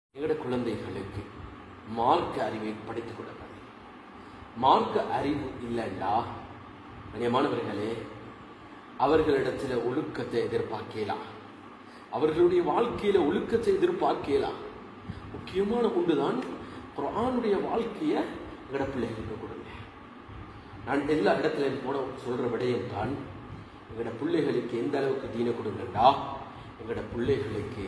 எங்கட குழந்தைகளுக்கு மார்க்க அறிவை படித்துக் கொடுப்பது. மார்க்க அறிவு இல்லைண்டா கண்ணியமானவர்களே, அவர்களிடத்தில் ஒழுக்கத்தை எதிர்பார்க்கலாம், அவர்களுடைய வாழ்க்கையில ஒழுக்கத்தை எதிர்பார்க்கலாம். முக்கியமான ஒன்றுதான் குர்ஆனுடைய வாழ்க்கைய எங்கட பிள்ளைகளுக்கு கொடுங்க. நான் எல்லா இடத்துலையும் போன சொல்ற விடயம் தான், எங்கட பிள்ளைகளுக்கு எந்த அளவுக்கு தீன கொடுங்கண்டா, எங்கட பிள்ளைகளுக்கு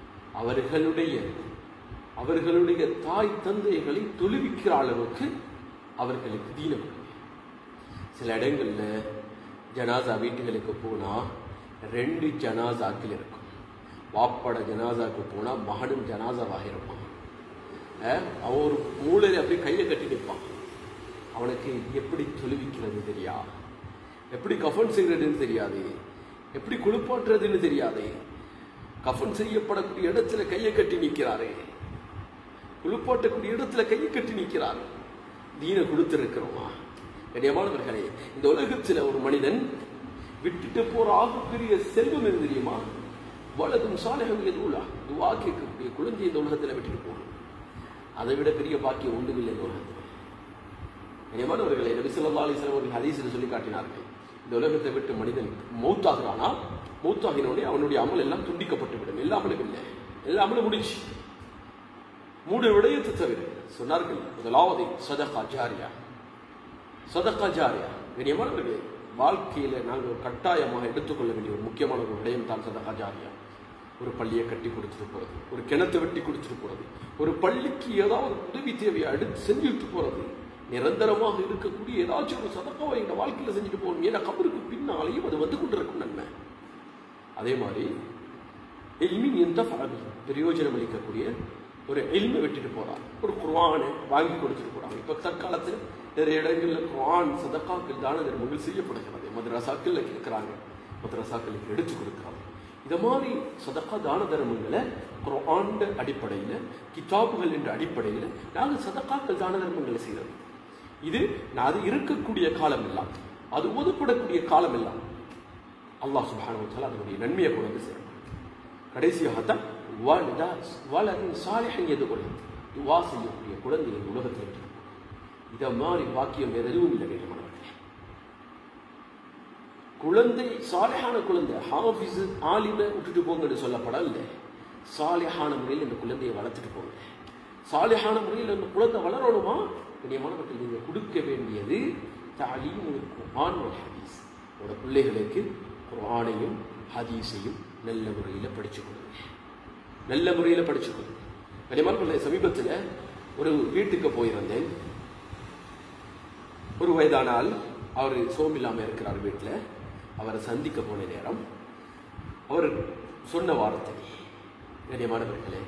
அவர்களுடைய தாய் தந்தைகளை தொழுவிக்கிற அளவுக்கு அவர்களுக்கு தீன கொடுங்க. சில இடங்கள்ல ஜனாசா வீட்டுகளுக்கு போனா 2 ஜனாசாக்கள் இருக்கும். வாப்பட ஜனாசாக்கு போனா மகனும் ஜனாசாவாக இருப்பான். அவன் ஒரு மூளையில அப்படியே கையை கட்டி நிற்பான். அவனுக்கு எப்படி தொழுவிக்கிறது தெரியா, எப்படி கஃபன் செய்யறதுன்னு தெரியாது, எப்படி குளிப்பாட்டுறதுன்னு தெரியாது. கஃபன் செய்யப்படக்கூடிய இடத்துல கையை கட்டி நிற்கிறாரே, குளிப்பாட்டக்கூடிய இடத்துல கையை கட்டி நிற்கிறாரு. தீன கொடுத்திருக்கிறோமா? கண்ணியமானவர்களே, இந்த உலகத்துல ஒரு மனிதன் விட்டுட்டு போற ஆகப்பெரிய செல்வம் எது தெரியுமா? வலதும் சாலிஹுன் யதுலா, துஆ கேட்கக்கூடிய குழந்தை இந்த உலகத்துல விட்டுட்டு போகணும். அதை விட பெரிய பாக்கியம் ஒன்றுமில்லை இந்த உலகத்தில். கண்ணியமானவர்களே, நபி ஸல்லல்லாஹு அலைஹி வஸல்லம் அவர்கள் ஹதீஸில் சொல்லி காட்டினார்கள், இந்த உலகத்தை விட்டு மனிதன் மௌத்தாகிறானா, மௌத்தாகினோடனே அவனுடைய அமல் எல்லாம் துண்டிக்கப்பட்டு விடும். எல்லா அமலும் இல்லை, எல்லா அமலும் முடிச்சு 3 விடயத்தை தவிர சொன்னார்கள். முதலாவது சதகா ஜாரியா. சதகா ஜாரியா கண்ணியமானவர்களே, வாழ்க்கையில நாங்கள் கட்டாயமாக எடுத்துக்கொள்ள வேண்டிய ஒரு முக்கியமான ஒரு விடயம் தான் சதகா ஜாரியா. ஒரு பள்ளியை கட்டி கொடுத்துட்டு போறது, ஒரு கிணத்தை வெட்டி கொடுத்துட்டு போறது, ஒரு பள்ளிக்கு ஏதாவது உதவி தேவையை அடுத்து செஞ்சுட்டு போறது, நிரந்தரமாக இருக்கக்கூடிய ஏதாச்சும் ஒரு சதகாவை எங்க வாழ்க்கையில செஞ்சுட்டு போகணும். ஏன்னா கபருக்கு பின்னாலேயும் அது வந்து கொண்டிருக்கும் நன்மை. அதே மாதிரி பிரயோஜனம் அளிக்கக்கூடிய ஒரு இல்மை விட்டுட்டு போறாங்க, ஒரு குர்ஆனை வாங்கி கொடுத்துட்டு போறாங்க. இப்ப தற்காலத்தில் நிறைய இடங்கள்ல குர்ஆன் சதகாக்கள் தான தர்மங்கள் செய்யப்படுகிறது. மதரசாக்கள்ல கேட்கிறாங்க, மதரசாக்களுக்கு எடுத்து கொடுக்கிறாங்க. இத மாதிரி சதகா தான தர்மங்களை குர்ஆன் அடிப்படையில, கிதாபுகள் என்ற அடிப்படையில நாங்கள் சதகாக்கள் தான தர்மங்களை செய்யறது. இது அது இருக்கக்கூடிய காலம் எல்லாம், அது ஓதப்படக்கூடிய காலம் எல்லாம் அல்லாஹ் சுப்ஹானஹு வ தஆலா அதனுடைய நன்மையை கொண்டு வந்து சேர்ப்பான். கடைசியாகத்தான் வலதுன் சாலிஹுன் யதுலா, துஆ செய்யக்கூடிய குழந்தைகள் உலகத்தில் இருக்கு. இத மாதிரி வாக்கியம் வேற எதுவும் இல்லை. குழந்தை சாலிஹான குழந்தை, ஹாஃபிஸ் ஆலிமை விட்டுட்டு போங்கன்னு சொல்லப்படல. சாலிஹான முறையில் இந்த குழந்தையை வளர்த்துட்டு போங்க. சாலிஹான முறையில் இந்த குழந்தை வளரணுமா? கண்ணியமானவர்கள், நீங்க கொடுக்க வேண்டியது தஅலீமுல் குர்ஆன் வல் ஹதீஸ். உங்களோட பிள்ளைகளுக்கு குர்ஆனையும் ஹதீஸையும் நல்ல முறையில் படிச்சு கொடுங்க, நல்ல முறையில் படிச்சு கொடுங்க. கண்ணியமானவர்களே, சமீபத்தில் ஒரு வீட்டுக்கு போயிருந்தேன். ஒரு வயதான ஆள், அவர் சோமில்லாம இருக்கிறார் வீட்டில். அவரை சந்திக்க போன நேரம் அவர் சொன்ன வார்த்தை, கண்ணியமானவர்களே,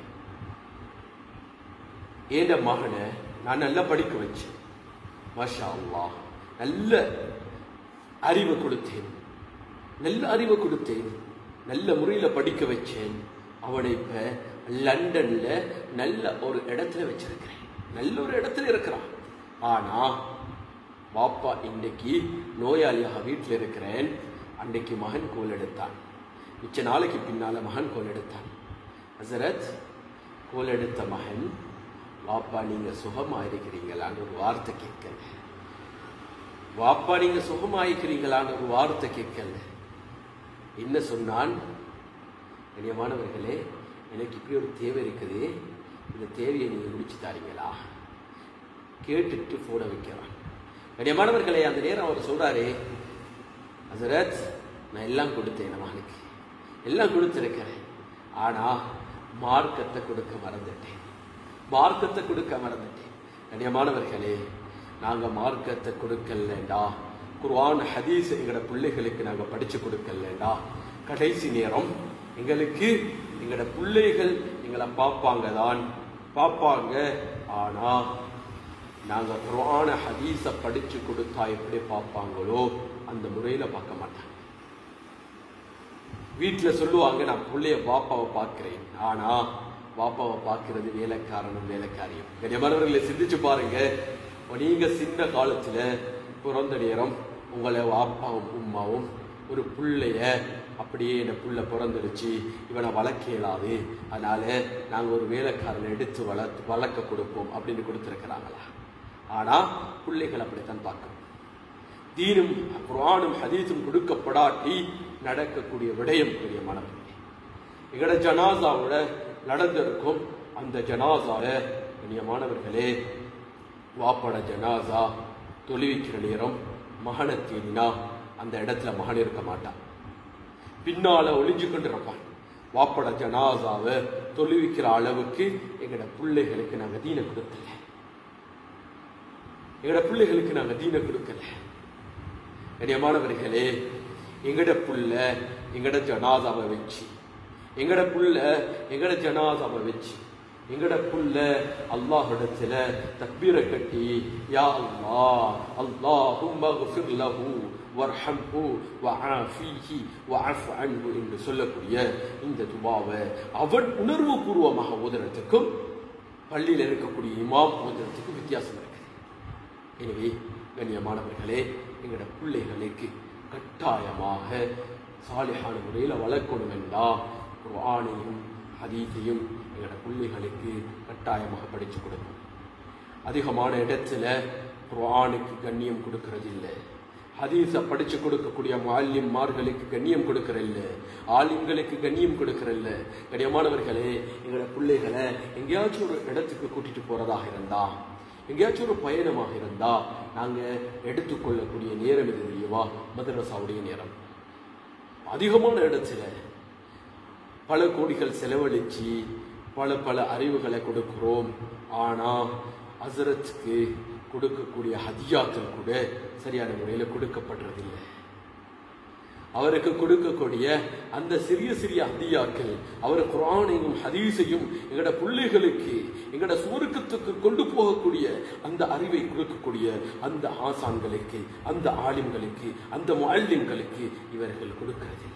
ஏண்ட மகனை நான் நல்லா படிக்க வச்சேன், மாஷா அல்லாஹ், நல்ல அறிவை கொடுத்தேன், நல்ல அறிவை கொடுத்தேன், நல்ல முறையில் படிக்க வச்சேன். அவனை இப்ப லண்டன்ல நல்ல ஒரு இடத்துல வச்சிருக்கிறேன், நல்ல ஒரு இடத்துல இருக்கிறான். ஆனா பாப்பா இன்னைக்கு நோயாளியாக வீட்டில் இருக்கிறேன். அன்னைக்கு மகன் கோல் எடுத்தான், மிச்ச நாளைக்கு பின்னால மகன் கோல் எடுத்தான். ஹஸரத், கோல் எடுத்த மகன், வாப்பா நீங்க சுகமாயிருக்கிறீங்களான்னு ஒரு வார்த்தை கேட்கல. வாப்பா நீங்க சுகமாயிருக்கிறீங்களான்னு ஒரு வார்த்தை கேட்கல. என்ன சொன்னான்? கண்ணியமானவர்களே, எனக்கு இப்படி ஒரு தேவை இருக்குது, இந்த தேவையை நீங்க முடிச்சு தாரீங்களா கேட்டுட்டு போட வைக்கிறான். கண்ணியமானவர்களே, அந்த நேரம் அவர் சொல்றாரு, ஹஸரத் நான் எல்லாம் கொடுத்தேன், மகனுக்கு எல்லாம் கொடுத்திருக்கிறேன், ஆனா மார்க்கத்தை கொடுக்க மறந்துட்டேன், மார்க்கத்தை கொடுக்க மறந்துட்டேன். கண்ணியமானவர்களே, நாங்க மார்க்கத்தை கொடுக்கலண்டா, குர்ஆன் ஹதீஸ் எங்கட பிள்ளைகளுக்கு நாங்க படிச்சு கொடுக்கலண்டா, கடைசி நேரம் எங்களுக்கு எங்கட பிள்ளைகள் எங்களை பார்ப்பாங்க. ஆனா நாங்க குர்ஆன் ஹதீஸ படிச்சு கொடுத்தா எப்படி பார்ப்பாங்களோ அந்த முறையில பார்க்க மாட்டாங்க. வீட்டுல சொல்லுவாங்க, நான் பிள்ளைய பாப்பாவை பார்க்கிறேன், ஆனா பாப்பாவை பார்க்கிறது வேலைக்காரனும் வேலைக்காரியும். கண்ணியமானவர்களை சிந்திச்சு பாருங்க. நீங்க சின்ன காலத்துல பிறந்த நேரம் உங்களை வாப்பாவும் உம்மாவும் ஒரு பிள்ளைய அப்படியே இந்த புள்ள பிறந்துருச்சு, இவனை வளர்க்க இயலாது, அதனால நாங்கள் ஒரு வேலைக்காரனை எடுத்து வளர்க்க கொடுப்போம் அப்படின்னு கொடுத்துருக்கிறாங்களா? ஆனால் பிள்ளைகள் அப்படித்தான் பார்க்கணும். தீனும் குர்ஆனும் ஹதீஸும் கொடுக்கப்படாட்டி நடக்கக்கூடிய விடயம் பிரியமானவர்களே. எங்கட ஜனாசாவோட நடந்திருக்கும். அந்த ஜனாசால கண்ணியமானவர்களே, வாப்பட ஜனாசா தொழுவிக்கிற நேரம் மகனை தேடினா அந்த இடத்துல மகன் இருக்க மாட்டான், பின்னால ஒளிஞ்சு கொண்டிருப்பான். வாப்பட ஜனாசாவை தொழுவிக்கிற அளவுக்கு எங்கட பிள்ளைகளுக்கு நாங்க தீன கொடுக்கல. எங்கட பிள்ளைகளுக்கு நாங்க தீன கொடுக்கல. கண்ணியமானவர்களே, எங்கட புள்ள எங்கட ஜனாசாவை வச்சு, எங்கட புள்ள எங்கட ஜனாசாவை வச்சு, எங்கட புள்ள அல்லாஹ்விடத்துல தக்பீரை கட்டி யா அல்லாஹ் அல்லாஹும்ம ஃகிர் லஹு வர்ஹம்ஹு வஆஃபிஹி வஅஃப் அன்ஹு என்று சொல்லக்கூடிய இந்த துஆவை அவன் உணர்வு பூர்வமாக ஓதுறதுக்கும் பள்ளியில் இருக்கக்கூடிய இமாம் ஓதுறதுக்கும் வித்தியாசம் இருக்கு. எனவே கண்ணியமானவர்களே, எங்கட பிள்ளைகளுக்கு கட்டாயமாக சாலிஹான முறையில் வளர்க்கணும் என்றால் குர்ஆனையும் ஹதீஸையும் எங்களோட பிள்ளைகளுக்கு கட்டாயமாக படித்து கொடுக்கணும். அதிகமான இடத்துல குர்ஆனுக்கு கண்ணியம் கொடுக்கறது இல்லை, ஹதீஸை படித்து கொடுக்கக்கூடிய முஅல்லிம்மார்களுக்கு கண்ணியம் கொடுக்கறதில்ல, ஆலிம்களுக்கு கண்ணியம் கொடுக்கறதில்ல. கண்ணியமானவர்களே, எங்களோட பிள்ளைகளை எங்கேயாச்சும் ஒரு இடத்துக்கு கூட்டிட்டு போறதாக இருந்தா, எங்கேயாச்சும் ஒரு பயணமாக இருந்தா நாங்க எடுத்துக்கொள்ளக்கூடிய நேரம் இது தெரியுமா? மதரசாவுடைய நேரம். அதிகமான இடத்துல பல கோடிகள் செலவழிச்சு பல அறிவுகளை கொடுக்கிறோம். ஆனா ஹஸ்ரத்துக்கு கொடுக்கக்கூடிய ஹதியாக்கள் கூட சரியான முறையில் கொடுக்கப்படுறதில்லை. அவருக்கு கொடுக்கக்கூடிய அந்த சிறிய சிறிய ஹதியாக்கள், அவர் குர்ஆனையும் ஹதீஸையும் எங்கட பிள்ளைகளுக்கு எங்கட சுவர்க்கத்துக்கு கொண்டு போகக்கூடிய அந்த அறிவை கொடுக்கக்கூடிய அந்த ஆசான்களுக்கு, அந்த ஆலிம்களுக்கு, அந்த முஅல்லிம்களுக்கு இவர்கள் கொடுக்கிறதில்லை.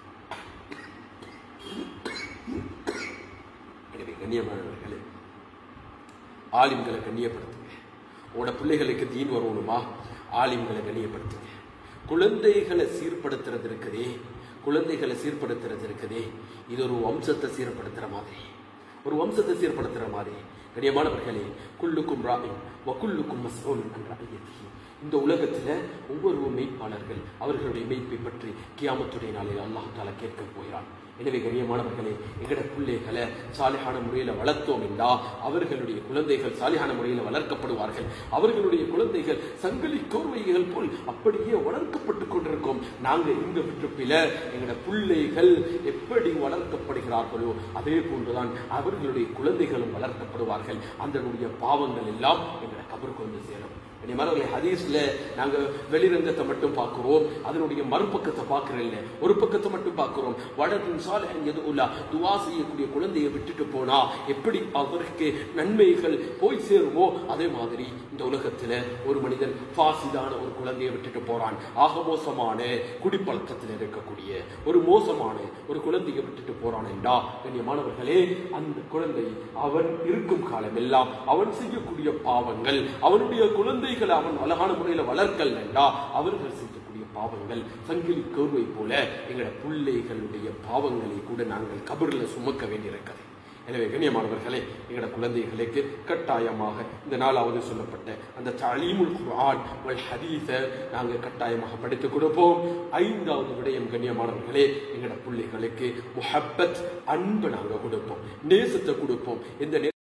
எனவே கண்ணியமானவர்களே, ஆலிம்களை கண்ணியப்படுத்துங்க. உங்களோட பிள்ளைகளுக்கு தீன் வரணுமா? ஆலிம்களை கண்ணியப்படுத்துங்க. குழந்தைகளை சீர்படுத்துறது இருக்குதே, குழந்தைகளை சீர்படுத்துறது இருக்குதே, இது ஒரு வம்சத்தை சீர்படுத்துற மாதிரி, ஒரு வம்சத்தை சீர்படுத்துற மாதிரி. கண்ணியமானவர்களே, குல்லுக்கும் ராஇன் வ குல்லுக்கும் மஸ்ஊலுன் அன் ரஅய்யத்திஹி. இந்த உலகத்துல ஒவ்வொரு மெய்ப்பாளர்கள் அவர்களுடைய மெய்ப்பை பற்றி கியாமத்துடைய நாளில் அல்லாஹ் தஆலா கேட்க போகிறான். எனவே கண்ணியமானவர்களே, எங்கட பிள்ளைகளை சாலிஹான முறையில் வளர்த்தோம் என்றா அவர்களுடைய குழந்தைகள் சாலிஹான முறையில் வளர்க்கப்படுவார்கள். அவர்களுடைய குழந்தைகள் சங்கிலி கோர்வைகள் போல் அப்படியே வளர்க்கப்பட்டு கொண்டிருக்கும். நாங்க இந்த விற்றுப்பில எங்கட பிள்ளைகள் எப்படி வளர்க்கப்படுகிறார்களோ அதே போன்றுதான் அவர்களுடைய குழந்தைகளும் வளர்க்கப்படுவார்கள். அதனுடைய பாவங்கள் எல்லாம் எங்கட கபருக்கு வந்து சேரும். ஹதீஸ்ல நாங்க வெளிரங்கத்தை மட்டும் பார்க்கிறோம், அதனுடைய மறுபக்கத்தை பார்க்கறதில்லை. ஒரு பக்கத்தை மட்டும் பார்க்கிறோம். வலதுன் சாலிஹன் யதுஉலா, துஆ செய்யக்கூடிய குழந்தையை விட்டுட்டு போனா எப்படி அவருக்கு நன்மைகள் போய் சேருமோ அதே மாதிரி இந்த உலகத்துல ஒரு மனிதன் ஃபாசிதான ஒரு குழந்தையை விட்டுட்டு போறான், ஆக மோசமான குடிப்பழக்கத்தில் இருக்கக்கூடிய ஒரு மோசமான ஒரு குழந்தையை விட்டுட்டு போறான் என்றா கண்ணியமானவர்களே, அந்த குழந்தை அவன் இருக்கும் காலம் எல்லாம் அவன் செய்யக்கூடிய பாவங்கள், அவனுடைய குழந்தை அவன் அழகான முறையில் வளர்க்கல் என்றா அவர்கள் செய்யக்கூடிய பாவங்கள் சங்கிலி கோர்வை போல எங்களோட பிள்ளைகளுடைய பாவங்களை கூட நாங்கள் கபரில் சுமக்க வேண்டியிருக்கிறது. எனவே கண்ணியமானவர்களே, எங்களோட குழந்தைகளுக்கு கட்டாயமாக இந்த 4வது சொல்லப்பட்ட அந்த தலீமுல் குர்ஆன் வல் ஹதீஸை நாங்கள் கட்டாயமாக படித்துக் கொடுப்போம். 5வது விடயம் கண்ணியமானவர்களே, எங்களோட பிள்ளைகளுக்கு முஹப்பத், அன்பு நாங்கள் கொடுப்போம், நேசத்தை கொடுப்போம். இந்த